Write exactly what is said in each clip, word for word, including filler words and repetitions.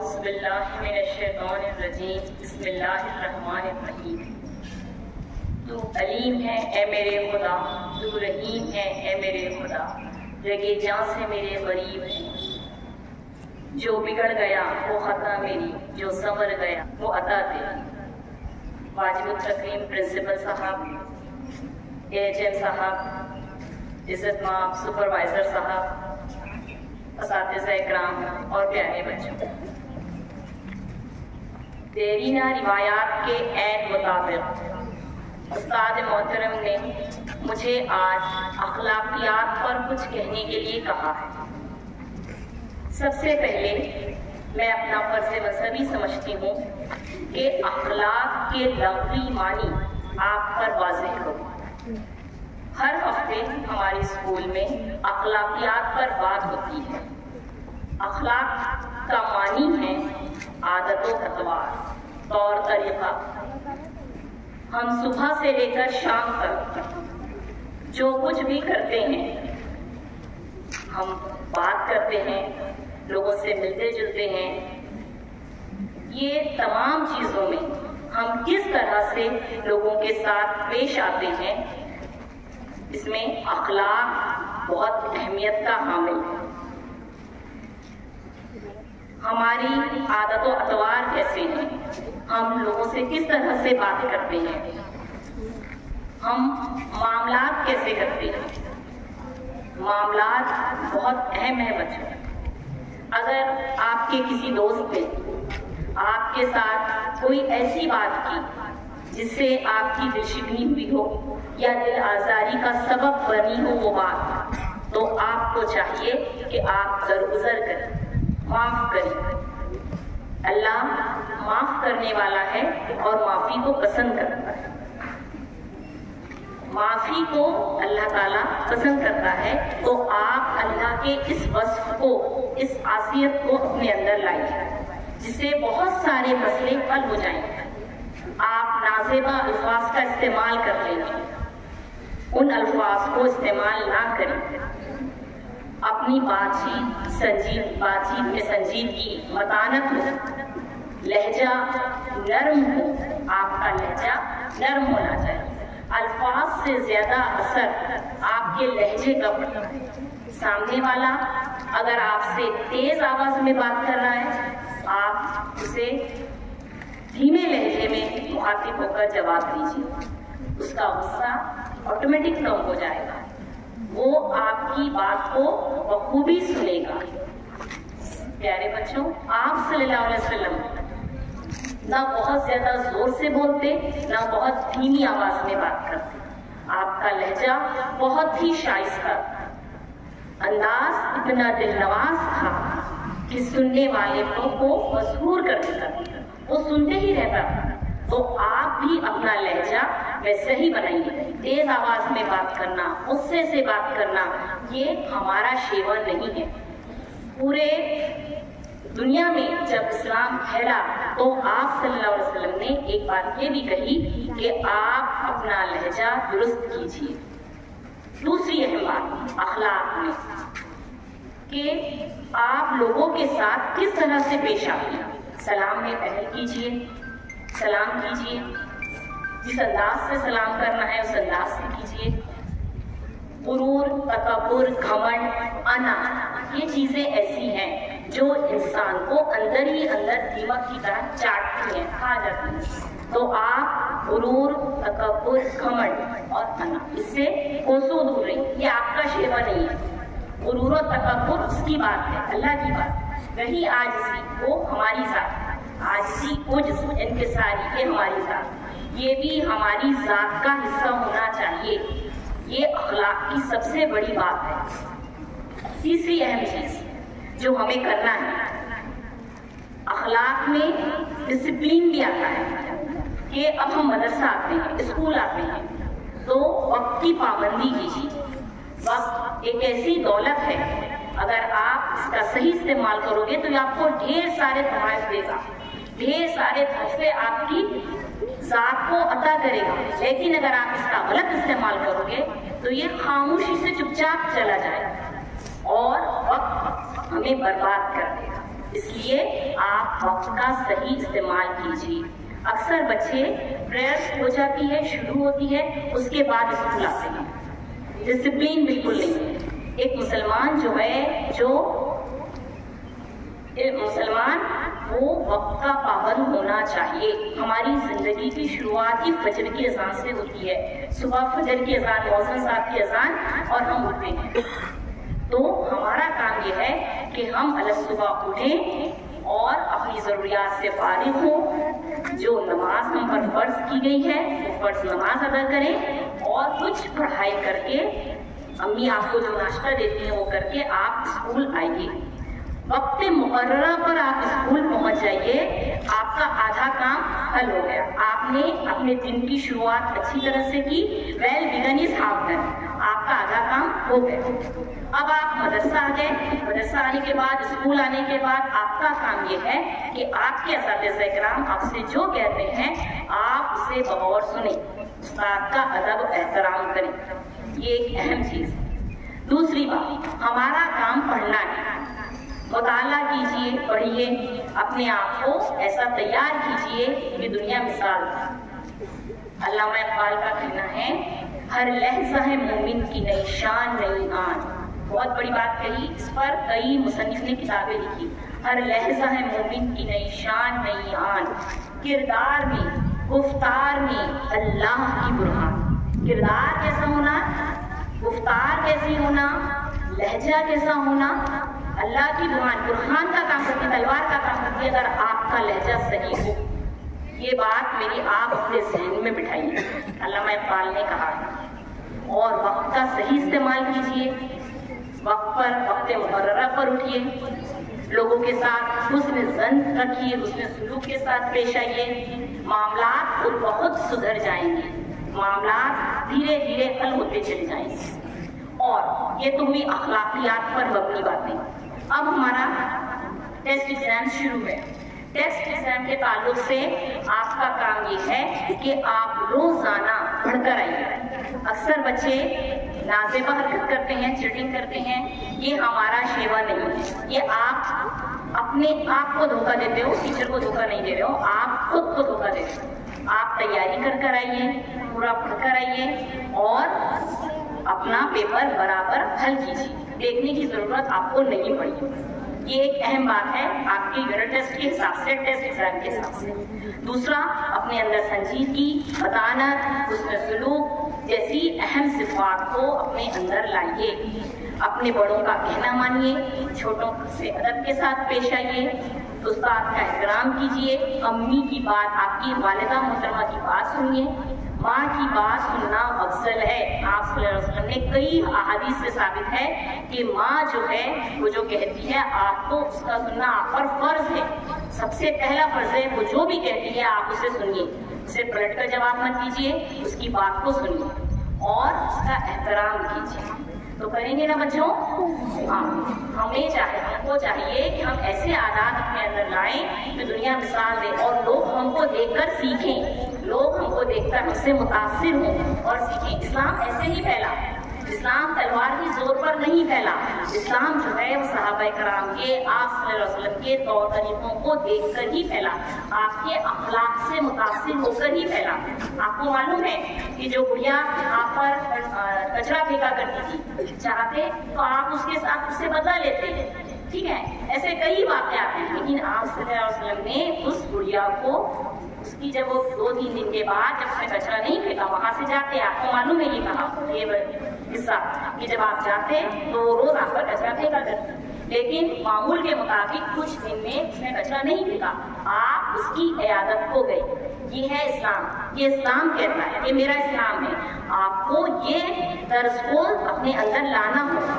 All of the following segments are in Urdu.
اعوذ باللہ من الشیطان الرجیم بسم اللہ الرحمن الرحیم۔ تو علیم ہے اے میرے خدا، تو رحیم ہے اے میرے خدا، رگے جاں سے میرے غریب ہیں۔ جو بگڑ گیا وہ خطا میری، جو سنور گیا وہ عطا تیری۔ واجب التکریم پرنسپل صاحب، اے ایچ ایم صاحب، عزت مآب سپروائزر صاحب، اساتذہ اکرام اور پیارے بچوں، دیرینہ روایات کے عین مطابق استاد محترم نے مجھے آج اخلاقیات پر کچھ کہنے کے لیے کہا ہے۔ سب سے پہلے میں اپنا فرض مذہبی سمجھتی ہوں کہ اخلاق کے لغوی معنی آپ پر واضح کروں۔ ہر ہفتے ہمارے اسکول میں اخلاقیات پر بات ہوتی ہے۔ اخلاق کا معنی ہے عادت و اطوار، طور طریقہ۔ ہم صبح سے لے کر شام تک جو کچھ بھی کرتے ہیں، ہم بات کرتے ہیں، لوگوں سے ملتے جلتے ہیں، یہ تمام چیزوں میں ہم کس طرح سے لوگوں کے ساتھ پیش آتے ہیں، اس میں اخلاق بہت اہمیت کا حامل ہے۔ ہماری عادت و اطوار کیسے ہیں، ہم لوگوں سے کس طرح سے بات کرتے ہیں، ہم معاملات کیسے کرتے ہیں۔ معاملات بہت اہم ہے بچوں۔ اگر آپ کے کسی دوست نے آپ کے ساتھ کوئی ایسی بات کی جس سے آپ کی دل شکنی ہوئی ہو یا دل آزاری کا سبب بنی ہو وہ بات، تو آپ کو چاہیے کہ آپ درگزر کریں، معاف کریں۔ اللہ معاف کرنے والا ہے اور معافی کو پسند کرتا ہے۔ معافی کو اللہ تعالیٰ پسند کرتا ہے، تو آپ اللہ کے اس وصف کو، اس خاصیت کو اپنے اندر لائیں جس سے بہت سارے مسئلے حل ہو جائیں گے۔ آپ نازیبا الفاظ کا استعمال کر لیں گے، ان الفاظ کو استعمال نہ کریں۔ اپنی بات چیت سنجید بات چیت میں سنجیدگی، متانت ہو، لہجہ نرم ہو، آپ کا لہجہ نرم ہونا چاہیے۔ الفاظ سے زیادہ اثر آپ کے لہجے کا پڑتا ہے۔ سامنے والا اگر آپ سے تیز آواز میں بات کر رہا ہے، آپ اسے دھیمے لہجے میں مخاطب ہو کر جواب دیجیے، اس کا غصہ آٹومیٹک کم ہو جائے گا، وہ آپ کی بات کو بخوبی سنے گا۔ پیارے بچوں، آپ صلی اللہ علیہ وسلم نہ بہت زیادہ زور سے بولتے، نہ بہت دھیمی آواز میں بات کرتے۔ آپ کا لہجہ بہت ہی شائستہ، انداز اتنا دل نواز تھا کہ سننے والے کو مسحور کر دیتا تھا، وہ سنتے ہی رہتا تھا۔ تو آپ بھی اپنا لہجہ ویسے ہی بنائیے۔ تیز آواز میں بات کرنا، غصے سے بات کرنا، یہ ہمارا شیوا نہیں ہے۔ پورے دنیا میں جب اسلام پھیلا تو آپ صلی اللہ علیہ وسلم نے ایک بات یہ بھی کہی کہ آپ اپنا لہجہ درست کیجیے۔ دوسری اہم بات اخلاق میں کہ آپ لوگوں کے ساتھ کس طرح سے پیش آتے ہیں۔ سلام میں پہل کیجیے، سلام کیجیے، جس انداز سے سلام کرنا ہے اس انداز سے کیجیے۔ غرور، تکبر، گھمنڈ، انا، یہ چیزیں ایسی ہیں جو انسان کو اندر ہی اندر دیمک کی طرح چاٹتی ہیں، کھا جاتی ہیں۔ تو آپ غرور، تکبر، گھمنڈ اور انا، اس سے کوسوں دور رہیے، یہ آپ کا شیوا نہیں ہے۔ غرور و تکبر اس کی بات ہے، اللہ کی بات ہے۔ وہی عاجزی وہ ہماری ذات ہے، عاجزی، عجز، انکساری یہ ہماری ذات، یہ بھی ہماری ذات کا حصہ ہونا چاہیے۔ یہ اخلاق کی سب سے بڑی بات ہے۔ تیسری اہم چیز جو ہمیں کرنا ہے، اخلاق میں ڈسپلین بھی آتا ہے کہ اب ہم مدرسہ آتے ہیں، اسکول آتے ہیں تو وقت کی پابندی کیجیے۔ وقت ایک ایسی دولت ہے، اگر آپ اس کا صحیح استعمال کرو گے تو یہ آپ کو ڈھیر سارے تحائف دے گا، ڈھیر سارے تحفے آپ کی ذات کو عطا کرے گا۔ لیکن اگر آپ اس کا غلط استعمال کرو گے تو یہ خاموشی سے چپ چاپ چلا جائے گا اور وقت ہمیں برباد کر دے گا۔ اس لیے آپ وقت کا صحیح استعمال کیجیے. اکثر بچے پریئر ہو جاتی ہے، شروع ہوتی ہے، اس کے بعد اسکول آتے ہیں. ڈسپلین بالکل نہیں ہے. ایک مسلمان جو ہے جو ایک مسلمان وہ وقت کا پابند ہونا چاہیے. ہماری زندگی کی شروعات ہی فجر کی اذان سے ہوتی ہے. صبح فجر کی اذان، موزن صاحب کی اذان، اور ہم اٹھتے ہیں. تو ہمارا کام یہ ہے کہ ہم الصبح اٹھیں اور اپنی ضروریات سے فارغ ہوں. جو نماز ہم پر فرض کی گئی ہے وہ فرض نماز ادا کریں، اور کچھ پڑھائی کر کے امی آپ کو جو ناشتہ دیتی ہیں وہ کر کے آپ اسکول آئیے. وقت مقررہ پر آپ اسکول پہنچ جائیے، آپ کا آدھا کام حل ہو گیا. آپ نے اپنے دن کی شروعات اچھی طرح سے کی. Well begun is half done. آپ کا آدھا کام ہو گیا. اب آپ مدرسہ آ گئے. مدرسہ آنے کے بعد، اسکول آنے کے بعد آپ کا کام یہ ہے کہ آپ کے اساتذہ کرام آپ سے جو کہتے ہیں آپ اسے بغور سنیں، استاد کا ادب و احترام کریں. یہ ایک اہم چیز. دوسری بات، ہمارا کام پڑھنا ہے. مطالعہ کیجئے، پڑھیے، اپنے آپ کو ایسا تیار کیجئے کہ دنیا مثال. علامہ اقبال کا کہنا ہے ہر لحظہ ہے مومن کی نئی شان نئی آن. بہت بڑی بات کہی. اس پر کئی مصنف نے کتابیں لکھی. ہر لحظہ ہے مومن کی نئی شان نئی آن. کردار میں، گفتار میں اللہ کی برہان. کردار کیسا ہونا، گفتار کیسی ہونا، لہجہ کیسا ہونا، اللہ کی برہان. برہان کا کام کرتی ہے، تلوار کا کام کرتی ہے اگر آپ کا لہجہ صحیح ہو. یہ بات میری آپ اپنے ذہن میں بٹھائیے. علامہ اقبال نے کہا ہے. اور وقت کا صحیح استعمال کیجیے. وقت پر، وقت مقررہ پر اٹھیے. لوگوں کے ساتھ حسن ظن رکھیے، حسن سلوک کے ساتھ پیش آئیے. معاملات خود بہت سدھر جائیں گے. معاملات دھیرے دھیرے حل ہوتے چلے جائیں گے. اور یہ تو ہوئی اخلاقیات پر مبنی باتیں. اب ہمارا ٹیسٹ ایگزام شروع ہے. ٹیسٹ ایگزام کے تعلق سے آپ کا کام یہ ہے کہ آپ روزانہ پڑھ کر آئیے. اکثر بچے نازیبہ حرکت کرتے ہیں، چیٹنگ کرتے ہیں. یہ ہمارا شیوا نہیں ہے. یہ آپ اپنے آپ کو دھوکہ دیتے ہو، ٹیچر کو دھوکہ نہیں دے رہے ہو، آپ خود کو دھوکہ دے رہے ہو. آپ تیاری کر کر آئیے، پورا پڑھ کر آئیے، اور اپنا پیپر برابر حل کیجیے. دیکھنے کی ضرورت آپ کو نہیں پڑی. یہ ایک اہم بات ہے آپ کے یونٹ ٹیسٹ کے حساب سے، ٹیسٹ ایگزام کے حساب سے. دوسرا، اپنے اندر سنجیدگی، متانت، حسن سلوک جیسی اہم صفات کو اپنے اندر لائیے. اپنے بڑوں کا کہنا مانیے، چھوٹوں سے ادب کے ساتھ پیش آئیے. استاد کا احترام کیجیے. امی کی بات، آپ کی والدہ محترمہ کی بات سنیے. ماں کی بات سننا افضل ہے. آپ صلی اللہ علیہ وسلم نے کئی احادیث سے ثابت ہے کہ ماں جو ہے وہ جو کہتی ہے آپ کو اس کا سننا آپ پر فرض ہے. سب سے پہلا فرض ہے وہ جو بھی کہتی ہے آپ اسے سنیے. اسے پلٹ کر جواب مت دیجیے، اس کی بات کو سنیے اور اس کا احترام کیجیے. تو کریں گے نا بچوں؟ ہاں، ہمیں چاہیے، ہم کو چاہیے کہ ہم ایسے عادات اپنے اندر لائیں کہ دنیا مثال دے اور لوگ ہم کو دیکھ کر سیکھیں. لوگ ہم کو دیکھ کر ہم سے متاثر ہوں اور سیکھیں. اسلام ایسے ہی پھیلا. اسلام تلوار کی زور پر نہیں پھیلا. اسلام جو ہے وہ صحابہ کرام کے، آپ صلی اللہ علیہ وسلم کے طور طریقوں کو دیکھ کر ہی پھیلا. آپ کے اخلاق سے متاثر ہو کر ہی پھیلا. آپ کو معلوم ہے کہ جو گڑیا آپ پر کچرا پھینکا کرتی تھی، چاہتے تو آپ اس کے ساتھ اس سے بدلہ لیتے. ٹھیک ہے، ایسے کئی واقعات ہیں. لیکن آپ صلی اللہ علیہ وسلم نے اس گڑیا کو، اس کی جب وہ دو تین دن کے بعد جب اس نے کچرا نہیں پھینکا، وہاں سے جاتے، آپ کو معلوم ہے یہ کہا یہ قصہ کہ جب آپ جاتے تو روز آپ کا کچرا پھینکا کرتے. لیکن معمول کے مطابق کچھ دن میں اس نے کچرا نہیں پھینکا، آپ اس کی عیادت کو گئے. یہ ہے اسلام. یہ اسلام کہتا ہے، یہ میرا اسلام ہے. آپ کو یہ طرز کو اپنے اندر لانا ہوگا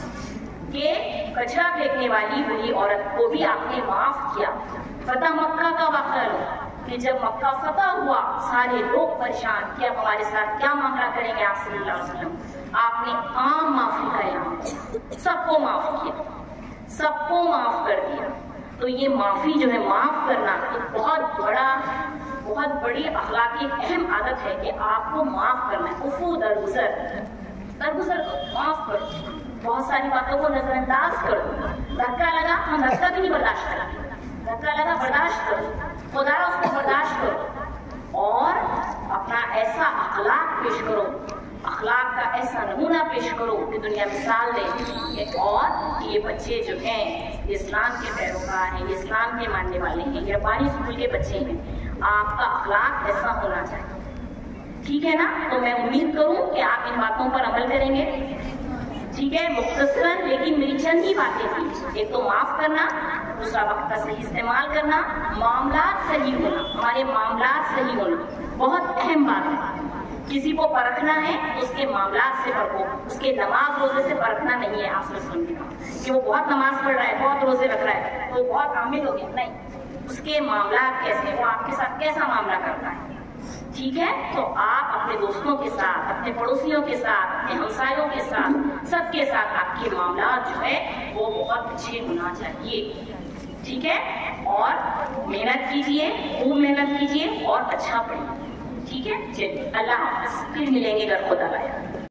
کہ کچرا پھینکنے والی بری عورت کو بھی آپ نے معاف کیا. فتح مکہ کا واقعہ لو کہ جب مکہ فتح ہوا سارے لوگ پریشان کہ اب ہمارے ساتھ کیا معاملہ کریں گے آپ صلی اللہ علیہ وسلم. آپ نے عام معافی کا اعلان کیا، سب کو معاف کیا، سب کو معاف کر دیا. تو یہ معافی جو ہے، معاف کرنا ایک بہت بڑا، بہت بڑی اخلاقی اہم عادت ہے کہ آپ کو معاف کرنا ہے. عفو درگزر، درگزر معاف کرو. बहुत सारी बातों को नजरअंदाज करो। धक्का लगा, हम धक्का भी नहीं बर्दाश्त करेंगे, धक्का लगा बर्दाश्त करो, खुदारा उसको बर्दाश्त करो और अपना ऐसा अखलाक पेश करो, अखलाक का ऐसा नमूना पेश करो कि दुनिया मिसाल दे और ये बच्चे जो हैं इस्लाम के पैरोकार हैं, इस्लाम के मानने वाले हैं, ये रब्बानी स्कूल के बच्चे हैं, आपका अखलाक ऐसा होना चाहिए। ठीक है ना? तो मैं उम्मीद करूं कि आप इन बातों पर अमल करेंगे। ठीक है, मुख्तसरन लेकिन मेरी चंद ही बातें थी। एक तो माफ करना, दूसरा वक्त का सही इस्तेमाल करना, मामलात सही होना, हमारे मामलात सही होना बहुत अहम बात है। किसी को परखना है तो उसके मामलात से परखो, उसके नमाज रोजे से परखना नहीं है। आप समझ कि वो बहुत नमाज पढ़ रहा है, बहुत रोजे रख रहा है तो बहुत आमिल हो गया, नहीं, उसके मामलात कैसे, वो आपके साथ कैसा मामला करता है। ठीक है, तो आप अपने दोस्तों के साथ, अपने पड़ोसियों के साथ, अपने हमसायों के साथ, सबके साथ आपके मामला जो है वो बहुत अच्छे होना चाहिए। ठीक है, और मेहनत कीजिए, खूब मेहनत कीजिए और अच्छा पढ़िए। ठीक है, चलिए अल्लाह हाफ़िज़, फिर मिलेंगे अगर खुदा लाया।